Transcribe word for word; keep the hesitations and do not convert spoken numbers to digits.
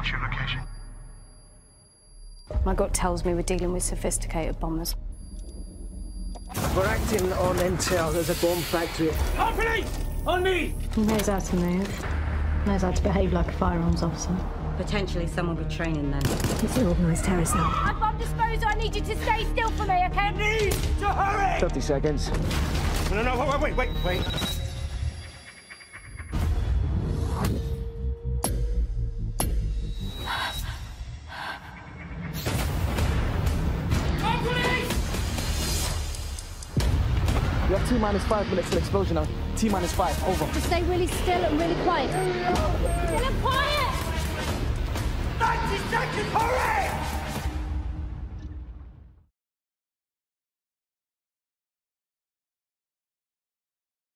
What's your location? My gut tells me we're dealing with sophisticated bombers. We're acting on intel. There's a bomb factory. Company! On me! He knows how to move. Knows how to behave like a firearms officer. Potentially someone with training then. He's an organised terrorist now. I'm bomb disposal. I need you to stay still for me, okay? I need to hurry! Fifty seconds. No, no, no, wait, wait, wait, wait. You have T minus five minutes till explosion now. T minus five, over. Just stay really still and really quiet. Still and quiet! ninety seconds, hurry!